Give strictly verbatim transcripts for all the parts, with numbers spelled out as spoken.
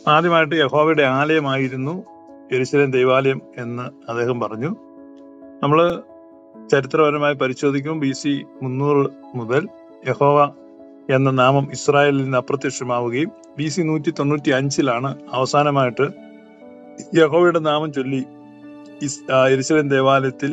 ആദ്യമായിട്ട് യഹോവയുടെ ആലയമായിരുന്നു യെരൂശലേം ദൈവാലയം എന്ന് അദ്ദേഹം പറഞ്ഞു. നമ്മൾ ചരിത്രപരമായി പരിശോധിക്കുമ്പോൾ ബി സി മുന്നൂറ് മുതൽ യഹോവ എന്ന നാമം ഇസ്രായേലിൽ നിന്ന് അപ്രത്യക്ഷമാവുകയും ബി സി നൂറ്റി തൊണ്ണൂറ്റി അഞ്ചിലാണ് അവസാനമായിട്ട് യഹോവയുടെ നാമം ചൊല്ലി യെരൂശലേം ദേവാലയത്തിൽ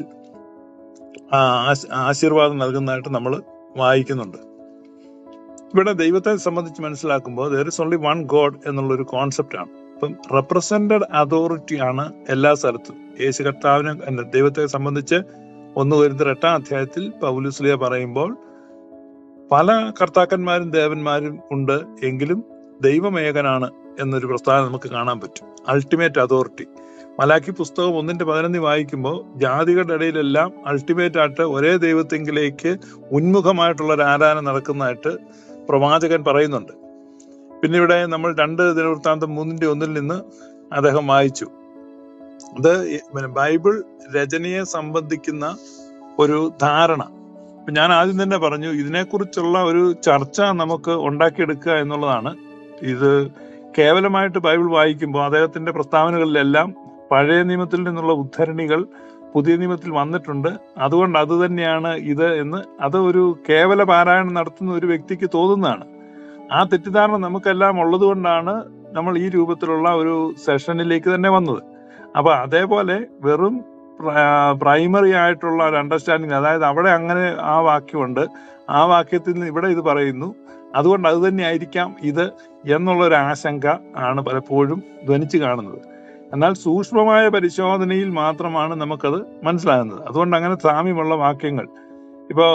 ആശീർവാദം നൽകുന്നതായിട്ട് നമ്മൾ വായിക്കുന്നുണ്ട്. ഇവിടെ ദൈവത്തെ സംബന്ധിച്ച് മനസ്സിലാക്കുമ്പോൾ there is only one God എന്നുള്ളൊരു കോൺസെപ്റ്റ് ആണ്. അപ്പം റെപ്രസെന്റഡ് അതോറിറ്റി ആണ് എല്ലാ സ്ഥലത്തും. യേശു കർത്താവിനെ ദൈവത്തെ സംബന്ധിച്ച് ഒന്ന് കൊരിന്ത്യർ എട്ടാം അധ്യായത്തിൽ പൗലോസ് പറയുമ്പോൾ പല കർത്താക്കന്മാരും ദേവന്മാരും ഉണ്ട്, എങ്കിലും ദൈവമേകനാണ് എന്നൊരു പ്രസ്താവന നമുക്ക് കാണാൻ പറ്റും. Ultimate authority. മലാക്കി പുസ്തകം ഒന്നിന്റെ പതിനൊന്ന് വായിക്കുമ്പോൾ ജാതികളുടെ ഇടയിലെല്ലാം അൾട്ടിമേറ്റ് ആയിട്ട് ഒരേ ദൈവത്തെങ്കിലേക്ക് ഉന്മുഖമായിട്ടുള്ള ഒരു ആരാധന നടക്കുന്നതായിട്ട് പ്രവാചകൻ പറയുന്നുണ്ട്. പിന്നെ ഇവിടെ നമ്മൾ രണ്ട് ദിനവൃത്താന്തം മൂന്നിന്റെ ഒന്നിൽ നിന്ന് അദ്ദേഹം വായിച്ചു. അത് ബൈബിൾ രചനയെ സംബന്ധിക്കുന്ന ഒരു ധാരണ. ഞാൻ ആദ്യം തന്നെ പറഞ്ഞു, ഇതിനെക്കുറിച്ചുള്ള ഒരു ചർച്ച നമുക്ക് ഉണ്ടാക്കിയെടുക്കുക എന്നുള്ളതാണ്. ഇത് കേവലമായിട്ട് ബൈബിൾ വായിക്കുമ്പോൾ അദ്ദേഹത്തിന്റെ പ്രസ്താവനകളിലെല്ലാം പഴയ നിയമത്തിൽ നിന്നുള്ള ഉദ്ധരണികൾ പുതിയ നിയമത്തിൽ വന്നിട്ടുണ്ട്, അതുകൊണ്ട് അത് തന്നെയാണ് ഇത് എന്ന് അത് ഒരു കേവല പാരായണം നടത്തുന്ന ഒരു വ്യക്തിക്ക് തോന്നുന്നതാണ്. ആ തെറ്റിദ്ധാരണ നമുക്കെല്ലാം ഉള്ളത് കൊണ്ടാണ് നമ്മൾ ഈ രൂപത്തിലുള്ള ഒരു സെഷനിലേക്ക് തന്നെ വന്നത്. അപ്പൊ അതേപോലെ വെറും പ്രൈമറി ആയിട്ടുള്ള ഒരു അണ്ടർസ്റ്റാൻഡിങ്, അതായത് അവിടെ അങ്ങനെ ആ വാക്യമുണ്ട്, ആ വാക്യത്തിൽ നിന്ന് ഇവിടെ ഇത് പറയുന്നു, അതുകൊണ്ട് അത് തന്നെ ആയിരിക്കാം ഇത് എന്നുള്ളൊരു ആശങ്ക ആണ് പലപ്പോഴും ധ്വനിച്ചു കാണുന്നത്. എന്നാൽ സൂക്ഷ്മമായ പരിശോധനയിൽ മാത്രമാണ് നമുക്കത് മനസ്സിലാകുന്നത്. അതുകൊണ്ട് അങ്ങനെ സാമ്യമുള്ള വാക്യങ്ങൾ, ഇപ്പോ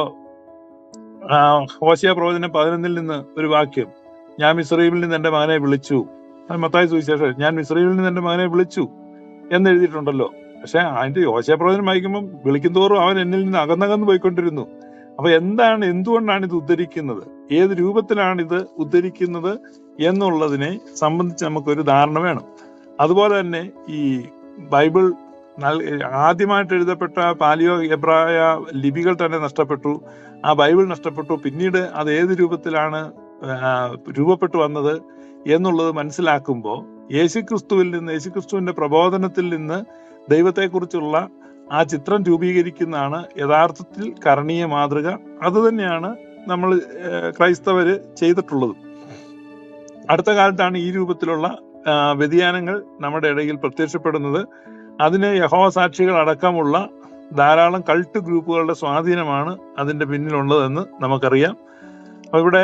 ഹോശേയ പ്രവചനം പതിനൊന്നിൽ നിന്ന് ഒരു വാക്യം, ഞാൻ മിസ്രയീമിൽ നിന്ന് എന്റെ മകനെ വിളിച്ചു, മത്തായി സുവിശേഷം ഞാൻ മിസ്രയീമിൽ നിന്ന് എന്റെ മകനെ വിളിച്ചു എന്ന് എഴുതിയിട്ടുണ്ടല്ലോ. പക്ഷെ അതിന്റെ ഹോശേയ പ്രവചനം വായിക്കുമ്പോൾ വിളിക്കും തോറും അവൻ എന്നിൽ നിന്ന് അകന്നകന്ന് പോയിക്കൊണ്ടിരുന്നു. അപ്പൊ എന്താണ്, എന്തുകൊണ്ടാണ് ഇത് ഉദ്ധരിക്കുന്നത്, ഏത് രൂപത്തിലാണ് ഇത് ഉദ്ധരിക്കുന്നത് എന്നുള്ളതിനെ സംബന്ധിച്ച് നമുക്കൊരു ധാരണ വേണം. അതുപോലെ തന്നെ ഈ ബൈബിൾ ആദ്യമായിട്ട് എഴുതപ്പെട്ട പാലിയോ എബ്രായ ലിപികൾ തന്നെ നഷ്ടപ്പെട്ടു, ആ ബൈബിൾ നഷ്ടപ്പെട്ടു. പിന്നീട് അത് ഏത് രൂപത്തിലാണ് രൂപപ്പെട്ടു വന്നത് എന്നുള്ളത് മനസ്സിലാക്കുമ്പോൾ യേശുക്രിസ്തുവിൽ നിന്ന്, യേശുക്രിസ്തുവിന്റെ പ്രബോധനത്തിൽ നിന്ന് ദൈവത്തെക്കുറിച്ചുള്ള ആ ചിത്രം രൂപീകരിക്കുന്നതാണ് യഥാർത്ഥത്തിൽ കരണീയ മാതൃക. അത് തന്നെയാണ് നമ്മൾ ക്രൈസ്തവര് ചെയ്തിട്ടുള്ളത്. അടുത്ത കാലത്താണ് ഈ രൂപത്തിലുള്ള വ്യതിയാനങ്ങൾ നമ്മുടെ ഇടയിൽ പ്രത്യക്ഷപ്പെടുന്നത്. അതിന് യഹോവ സാക്ഷികൾ അടക്കമുള്ള ധാരാളം കൾട്ട് ഗ്രൂപ്പുകളുടെ സ്വാധീനമാണ് അതിന്റെ പിന്നിലുള്ളതെന്ന് നമുക്കറിയാം. അപ്പൊ ഇവിടെ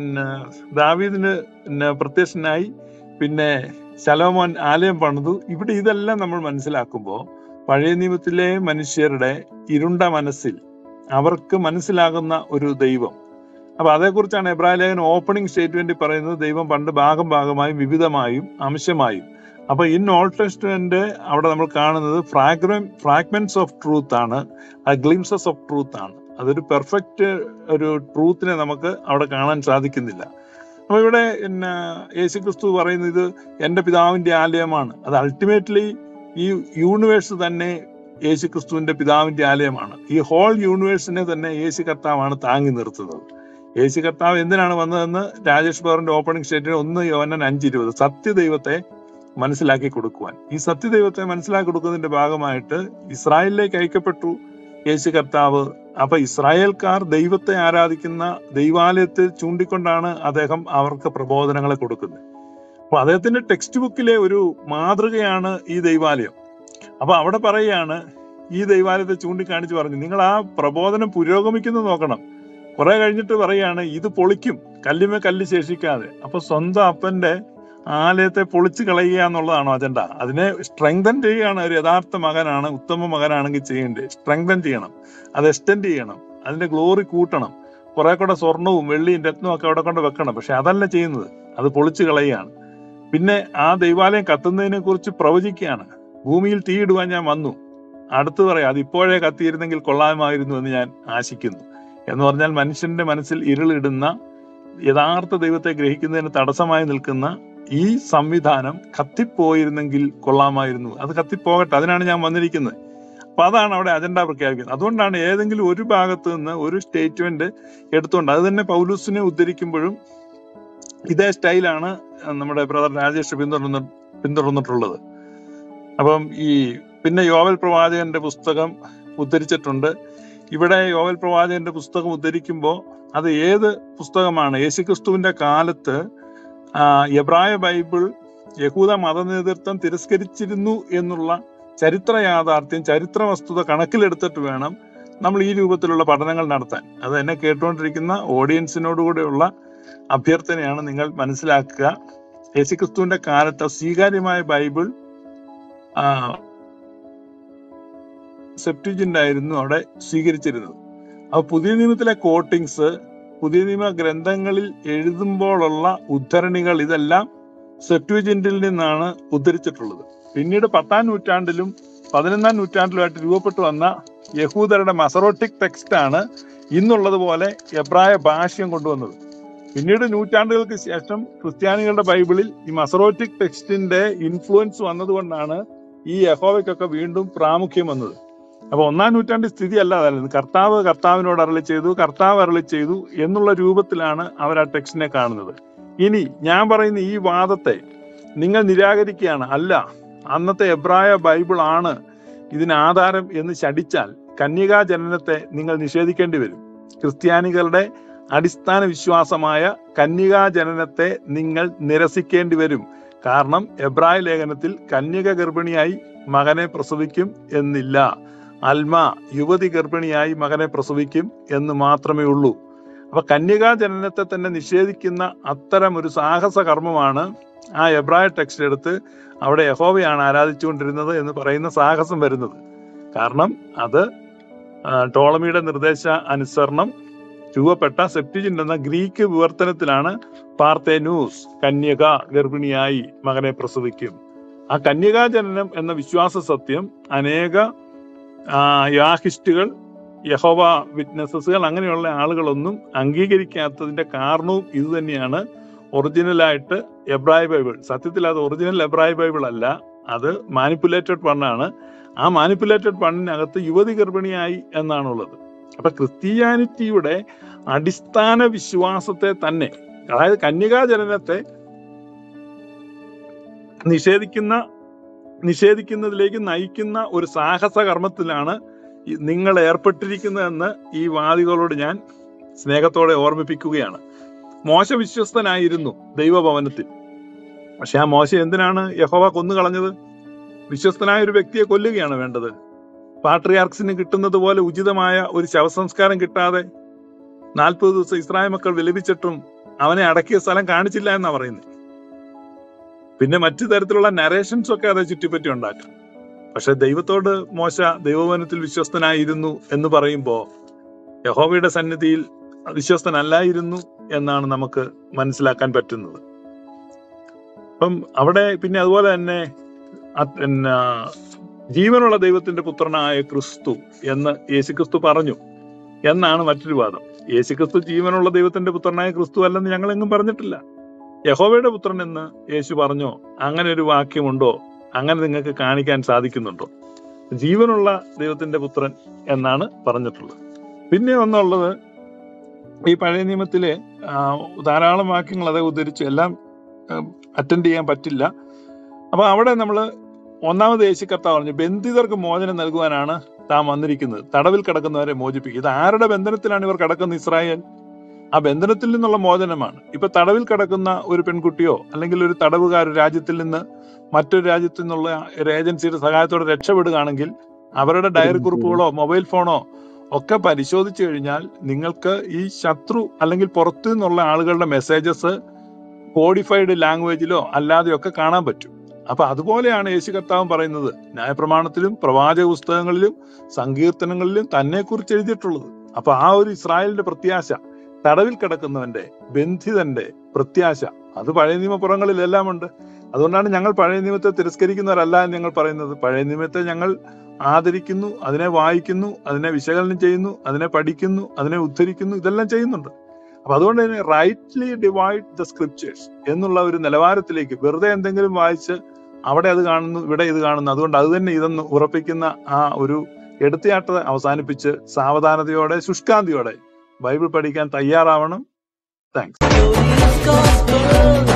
ദാവീദിന് പ്രത്യക്ഷനായി, പിന്നെ ശലോമോൻ ആലയം പണിതു. ഇവിടെ ഇതെല്ലാം നമ്മൾ മനസ്സിലാക്കുമ്പോൾ പഴയ നിയമത്തിലെ മനുഷ്യരുടെ ഇരുണ്ട മനസ്സിൽ അവർക്ക് മനസ്സിലാകുന്ന ഒരു ദൈവം, അപ്പൊ അതേക്കുറിച്ചാണ് എബ്രായ ലേഖനം ഓപ്പണിംഗ് സ്റ്റേറ്റ്മെന്റ് പറയുന്നത്. ദൈവം പണ്ട് ഭാഗം ഭാഗമായും വിവിധമായും അംശമായും. അപ്പൊ ഇൻ ഓൾഡ് ടെസ്റ്റ്മെന്റ് അവിടെ നമ്മൾ കാണുന്നത് ഫ്രാഗ്മെ ഫ്രാഗ്മെന്റ്സ് ഓഫ് ട്രൂത്ത് ആണ്, ഗ്ലിംസസ് ഓഫ് ട്രൂത്ത് ആണ്. അതൊരു പെർഫെക്റ്റ് ഒരു ട്രൂത്തിനെ നമുക്ക് അവിടെ കാണാൻ സാധിക്കുന്നില്ല. അപ്പൊ ഇവിടെ പിന്നെ യേശുക്രിസ്തു പറയുന്നത് ഇത് എന്റെ പിതാവിന്റെ ആലയമാണ്. അത് അൾട്ടിമേറ്റ്ലി ഈ യൂണിവേഴ്സ് തന്നെ യേശുക്രിസ്തുവിന്റെ പിതാവിന്റെ ആലയമാണ്. ഈ ഹോൾ യൂണിവേഴ്സിനെ തന്നെ യേശു കർത്താവാണ് താങ്ങി നിർത്തുന്നത്. യേശു കർത്താവ് എന്തിനാണ് വന്നതെന്ന് രാജേഷ് ബാറിന്റെ ഓപ്പണിംഗ് സ്റ്റേറ്റ്മെന്റ് ഒന്ന് യോഹന്നാൻ അഞ്ച് ഇരുപത് സത്യദൈവത്തെ മനസ്സിലാക്കി കൊടുക്കുവാൻ. ഈ സത്യദൈവത്തെ മനസ്സിലാക്കി കൊടുക്കുന്നതിന്റെ ഭാഗമായിട്ട് ഇസ്രായേലിലേക്ക് അയക്കപ്പെട്ടു യേശു കർത്താവ്. അപ്പൊ ഇസ്രായേൽക്കാർ ദൈവത്തെ ആരാധിക്കുന്ന ദൈവാലയത്തെ ചൂണ്ടിക്കൊണ്ടാണ് അദ്ദേഹം അവർക്ക് പ്രബോധനങ്ങളെ കൊടുക്കുന്നത്. അപ്പൊ അദ്ദേഹത്തിന്റെ ടെക്സ്റ്റ് ബുക്കിലെ ഒരു മാതൃകയാണ് ഈ ദൈവാലയം. അപ്പൊ അവിടെ പറയുകയാണ്, ഈ ദൈവാലയത്തെ ചൂണ്ടിക്കാണിച്ച് പറഞ്ഞു, നിങ്ങൾ ആ പ്രബോധനം പുരോഗമിക്കുന്നത് നോക്കണം. കുറെ കഴിഞ്ഞിട്ട് പറയാണ്, ഇത് പൊളിക്കും, കല്ലുമേ കല്ല് ശേഷിക്കാതെ. അപ്പൊ സ്വന്തം അപ്പന്റെ ആലയത്തെ പൊളിച്ചു കളയുക എന്നുള്ളതാണോ അജണ്ട? അതിനെ സ്ട്രെങ്തൻ ചെയ്യുകയാണ്. ഒരു യഥാർത്ഥ മകനാണ്, ഉത്തമ മകനാണെങ്കിൽ ചെയ്യേണ്ടത് സ്ട്രെങ്തൻ ചെയ്യണം, അത് എക്സ്റ്റെൻഡ് ചെയ്യണം, അതിന്റെ ഗ്ലോറി കൂട്ടണം, കുറെ കൂടെ സ്വർണവും വെള്ളിയും രത്നവും ഒക്കെ അവിടെ കൊണ്ട് വെക്കണം. പക്ഷെ അതല്ല ചെയ്യുന്നത്, അത് പൊളിച്ചു കളയുകയാണ്. പിന്നെ ആ ദൈവാലയം കത്തുന്നതിനെ കുറിച്ച് പ്രവചിക്കുകയാണ്. ഭൂമിയിൽ തീയിടുവാൻ ഞാൻ വന്നു, അടുത്ത് പറയാം അത് ഇപ്പോഴേ കത്തിയിരുന്നെങ്കിൽ കൊള്ളാമായിരുന്നു എന്ന് ഞാൻ ആശിക്കുന്നു എന്ന് പറഞ്ഞാൽ മനുഷ്യന്റെ മനസ്സിൽ ഇരുളിടുന്ന യഥാർത്ഥ ദൈവത്തെ ഗ്രഹിക്കുന്നതിന് തടസ്സമായി നിൽക്കുന്ന ഈ സംവിധാനം കത്തിപ്പോയിരുന്നെങ്കിൽ കൊള്ളാമായിരുന്നു. അത് കത്തിപ്പോകട്ടെ, അതിനാണ് ഞാൻ വന്നിരിക്കുന്നത്. അപ്പൊ അതാണ് അവിടെ അജണ്ട പ്രഖ്യാപിക്കുന്നത്. അതുകൊണ്ടാണ് ഏതെങ്കിലും ഒരു ഭാഗത്ത് നിന്ന് ഒരു സ്റ്റേറ്റ്മെന്റ് എടുത്തുകൊണ്ട്, അത് തന്നെ പൗലൂസിനെ ഉദ്ധരിക്കുമ്പോഴും ഇതേ സ്റ്റൈലാണ് നമ്മുടെ ബ്രദർ രാജേഷ് പിന്തുടർന്ന് പിന്തുടർന്നിട്ടുള്ളത്. അപ്പം ഈ പിന്നെ യോവൽ പ്രവാചകന്റെ പുസ്തകം ഉദ്ധരിച്ചിട്ടുണ്ട്. ഇവിടെ യോവൽ പ്രവാചകന്റെ പുസ്തകം ഉദ്ധരിക്കുമ്പോൾ അത് ഏത് പുസ്തകമാണ്? യേശുക്രിസ്തുവിന്റെ കാലത്ത് എബ്രായ ബൈബിൾ യഹൂദ മത നേതൃത്വം തിരസ്കരിച്ചിരുന്നു എന്നുള്ള ചരിത്ര യാഥാർത്ഥ്യം, ചരിത്ര വസ്തുത കണക്കിലെടുത്തിട്ട് വേണം നമ്മൾ ഈ രൂപത്തിലുള്ള പഠനങ്ങൾ നടത്താൻ. അത് എന്നെ കേട്ടുകൊണ്ടിരിക്കുന്ന ഓഡിയൻസിനോടുകൂടെയുള്ള അഭ്യർത്ഥനയാണ്. നിങ്ങൾ മനസ്സിലാക്കുക, യേശുക്രിസ്തുവിന്റെ കാലത്ത് സ്വീകാര്യമായ ബൈബിൾ സെപ്റ്റുജിന്റ് ആയിരുന്നു അവിടെ സ്വീകരിച്ചിരുന്നത്. അപ്പൊ പുതിയ നിയമത്തിലെ കോട്ടിങ്സ്, പുതിയ നിയമ ഗ്രന്ഥങ്ങളിൽ എഴുതുമ്പോഴുള്ള ഉദ്ധരണികൾ, ഇതെല്ലാം സെപ്റ്റുജിന്റിൽ നിന്നാണ് ഉദ്ധരിച്ചിട്ടുള്ളത്. പിന്നീട് പത്താം നൂറ്റാണ്ടിലും പതിനൊന്നാം നൂറ്റാണ്ടിലുമായിട്ട് രൂപപ്പെട്ടു വന്ന യഹൂദരുടെ മസറോട്ടിക് ടെക്സ്റ്റ് ആണ് ഇന്നുള്ളതുപോലെ എബ്രായ ഭാഷ്യം കൊണ്ടുവന്നത്. പിന്നീട് നൂറ്റാണ്ടുകൾക്ക് ശേഷം ക്രിസ്ത്യാനികളുടെ ബൈബിളിൽ ഈ മസറോട്ടിക് ടെക്സ്റ്റിന്റെ ഇൻഫ്ലുവൻസ് വന്നതുകൊണ്ടാണ് ഈ യഹോവയ്ക്കൊക്കെ വീണ്ടും പ്രാമുഖ്യം വന്നത്. അപ്പൊ ഒന്നാം നൂറ്റാണ്ടിൽ സ്ഥിതി അല്ലാതായിരുന്നു. കർത്താവ് കർത്താവിനോട് അരുളി ചെയ്തു, കർത്താവ് അരുളി ചെയ്തു എന്നുള്ള രൂപത്തിലാണ് അവർ ആ ടെക്സ്റ്റിനെ കാണുന്നത്. ഇനി ഞാൻ പറയുന്ന ഈ വാദത്തെ നിങ്ങൾ നിരാകരിക്കുകയാണ്. അല്ല, അന്നത്തെ എബ്രായ ബൈബിൾ ആണ് ഇതിന് ആധാരം എന്ന് ശഠിച്ചാൽ കന്യകാ ജനനത്തെ നിങ്ങൾ നിഷേധിക്കേണ്ടി വരും. ക്രിസ്ത്യാനികളുടെ അടിസ്ഥാന വിശ്വാസമായ കന്യകാ ജനനത്തെ നിങ്ങൾ നിരസിക്കേണ്ടി വരും. കാരണം എബ്രായ ലേഖനത്തിൽ കന്യക ഗർഭിണിയായി മകനെ പ്രസവിക്കും എന്നില്ല. അൽമ യുവതി ഗർഭിണിയായി മകനെ പ്രസവിക്കും എന്ന് മാത്രമേ ഉള്ളൂ. അപ്പൊ കന്യകാ ജനനത്തെ തന്നെ നിഷേധിക്കുന്ന അത്തരം ഒരു സാഹസ കർമ്മമാണ് ആ എബ്രായ ടെക്സ്റ്റ് എടുത്ത് അവിടെ യഹോവയാണ് ആരാധിച്ചുകൊണ്ടിരുന്നത് എന്ന് പറയുന്ന സാഹസം വരുന്നത്. കാരണം അത് ടോളമിയുടെ നിർദ്ദേശ അനുസരണം രൂപപ്പെട്ട സെപ്റ്റുജിന്റ് എന്ന ഗ്രീക്ക് വിവർത്തനത്തിലാണ് പാർത്തേനൂസ് കന്യക ഗർഭിണിയായി മകനെ പ്രസവിക്കും. ആ കന്യകാ ജനനം എന്ന വിശ്വാസ സത്യം അനേക യാഹിസ്റ്റുകൾ, യഹോവ വിറ്റ്നസ്സുകൾ, അങ്ങനെയുള്ള ആളുകളൊന്നും അംഗീകരിക്കാത്തതിന്റെ കാരണവും ഇത് തന്നെയാണ്. ഒറിജിനലായിട്ട് എബ്രായ ബൈബിൾ, സത്യത്തിൽ അത് ഒറിജിനൽ എബ്രായ ബൈബിൾ അല്ല, അത് മാനിപ്പുലേറ്റഡ് പണ്ണാണ്. ആ മാനിപ്പുലേറ്റഡ് പണ്ണിനകത്ത് യുവതി ഗർഭിണിയായി എന്നാണുള്ളത്. അപ്പൊ ക്രിസ്ത്യാനിറ്റിയുടെ അടിസ്ഥാന വിശ്വാസത്തെ തന്നെ, അതായത് കന്യകാ ജനനത്തെ നിഷേധിക്കുന്ന നിഷേധിക്കുന്നതിലേക്ക് നയിക്കുന്ന ഒരു സാഹസ കർമ്മത്തിലാണ് നിങ്ങൾ ഏർപ്പെട്ടിരിക്കുന്നതെന്ന് ഈ വാദികളോട് ഞാൻ സ്നേഹത്തോടെ ഓർമ്മിപ്പിക്കുകയാണ്. മോശ വിശ്വസ്തനായിരുന്നു ദൈവഭവനത്തിൽ. പക്ഷെ ആ മോശ എന്തിനാണ് യഹോവ കൊന്നുകളഞ്ഞത്? വിശ്വസ്തനായ ഒരു വ്യക്തിയെ കൊല്ലുകയാണ് വേണ്ടത്. പാട്രിയാർക്സിന് കിട്ടുന്നത് പോലെ ഉചിതമായ ഒരു ശവസംസ്കാരം കിട്ടാതെ നാൽപ്പത് ദിവസം ഇസ്രായേൽ മക്കൾ വിലപിച്ചിട്ടും അവനെ അടക്കിയ സ്ഥലം കാണിച്ചില്ല എന്നാ പറയുന്നത്. പിന്നെ മറ്റു തരത്തിലുള്ള നരേഷൻസ് ഒക്കെ അതേ ചുറ്റിപ്പറ്റി ഉണ്ടാക്കാം. പക്ഷെ ദൈവത്തോട് മോശ ദൈവഭവനത്തിൽ വിശ്വസ്തനായിരുന്നു എന്ന് പറയുമ്പോൾ യഹോവയുടെ സന്നിധിയിൽ വിശ്വസ്തനല്ലായിരുന്നു എന്നാണ് നമുക്ക് മനസ്സിലാക്കാൻ പറ്റുന്നത്. അപ്പം അവിടെ പിന്നെ അതുപോലെ തന്നെ പിന്നെ ജീവനുള്ള ദൈവത്തിന്റെ പുത്രനായ ക്രിസ്തു എന്ന് യേശുക്രിസ്തു പറഞ്ഞു എന്നാണ് മറ്റൊരു വാദം. യേശുക്രിസ്തു ജീവനുള്ള ദൈവത്തിന്റെ പുത്രനായ ക്രിസ്തു അല്ലെന്ന് ഞങ്ങളെങ്ങും പറഞ്ഞിട്ടില്ല. യഹോവയുടെ പുത്രൻ എന്ന് യേശു പറഞ്ഞോ? അങ്ങനെ ഒരു വാക്യമുണ്ടോ? അങ്ങനെ നിങ്ങൾക്ക് കാണിക്കാൻ സാധിക്കുന്നുണ്ടോ? ജീവനുള്ള ദൈവത്തിന്റെ പുത്രൻ എന്നാണ് പറഞ്ഞിട്ടുള്ളത്. പിന്നെ ഒന്നുള്ളത്, ഈ പഴയ നിയമത്തിലെ ധാരാളം വാക്യങ്ങൾ അതേ ഉദ്ധരിച്ച് എല്ലാം അറ്റൻഡ് ചെയ്യാൻ പറ്റില്ല. അപ്പൊ അവിടെ നമ്മൾ ഒന്നാമത് യേശു കർത്താവ് പറഞ്ഞു, ബന്ധിതർക്ക് മോചനം നൽകുവാനാണ് താൻ വന്നിരിക്കുന്നത്, തടവിൽ കിടക്കുന്നവരെ മോചിപ്പിക്കുക. ഇത് ആരുടെ ബന്ധനത്തിലാണ് ഇവർ കിടക്കുന്നത്? ഇസ്രായേൽ. ആ ബന്ധനത്തിൽ നിന്നുള്ള മോചനമാണ്. ഇപ്പൊ തടവിൽ കിടക്കുന്ന ഒരു പെൺകുട്ടിയോ അല്ലെങ്കിൽ ഒരു തടവുകാർ രാജ്യത്തിൽ നിന്ന് മറ്റൊരു രാജ്യത്തു നിന്നുള്ള ഒരു ഏജൻസിയുടെ സഹായത്തോടെ രക്ഷപ്പെടുകയാണെങ്കിൽ അവരുടെ ഡയറി കുറിപ്പുകളോ മൊബൈൽ ഫോണോ ഒക്കെ പരിശോധിച്ചു കഴിഞ്ഞാൽ നിങ്ങൾക്ക് ഈ ശത്രു അല്ലെങ്കിൽ പുറത്തു നിന്നുള്ള ആളുകളുടെ മെസ്സേജസ് കോഡിഫൈഡ് ലാംഗ്വേജിലോ അല്ലാതെയോ ഒക്കെ കാണാൻ പറ്റും. അപ്പൊ അതുപോലെയാണ് യേശു കർത്താവ് പറയുന്നത്. ന്യായപ്രമാണത്തിലും പ്രവാചക പുസ്തകങ്ങളിലും സങ്കീർത്തനങ്ങളിലും തന്നെ കുറിച്ച് എഴുതിയിട്ടുള്ളത്. അപ്പൊ ആ ഒരു ഇസ്രായേലിന്റെ പ്രത്യാശ, തടവിൽ കിടക്കുന്നവന്റെ ബന്ധിതന്റെ പ്രത്യാശ, അത് പഴയ നിയമപുറങ്ങളിലെല്ലാം ഉണ്ട്. അതുകൊണ്ടാണ് ഞങ്ങൾ പഴയ നിയമത്തെ തിരസ്കരിക്കുന്നവരല്ല എന്ന് ഞങ്ങൾ പറയുന്നത്. പഴയ നിയമത്തെ ഞങ്ങൾ ആദരിക്കുന്നു, അതിനെ വായിക്കുന്നു, അതിനെ വിശകലനം ചെയ്യുന്നു, അതിനെ പഠിക്കുന്നു, അതിനെ ഉദ്ധരിക്കുന്നു, ഇതെല്ലാം ചെയ്യുന്നുണ്ട്. അപ്പൊ അതുകൊണ്ട് തന്നെ റൈറ്റ്ലി ഡിവൈഡ് ദ സ്ക്രിപ്റ്റേഴ്സ് എന്നുള്ള ഒരു നിലവാരത്തിലേക്ക്, വെറുതെ എന്തെങ്കിലും വായിച്ച് അവിടെ അത് കാണുന്നു ഇവിടെ ഇത് കാണുന്നു, അതുകൊണ്ട് അത് തന്നെ ഇതെന്ന് ഉറപ്പിക്കുന്ന ആ ഒരു എടുത്തിയാട്ട അവസാനിപ്പിച്ച് സാവധാനതയോടെ ശുഷ്കാന്തിയോടെ ബൈബിൾ പഠിക്കാൻ തയ്യാറാവണം. താങ്ക്സ്.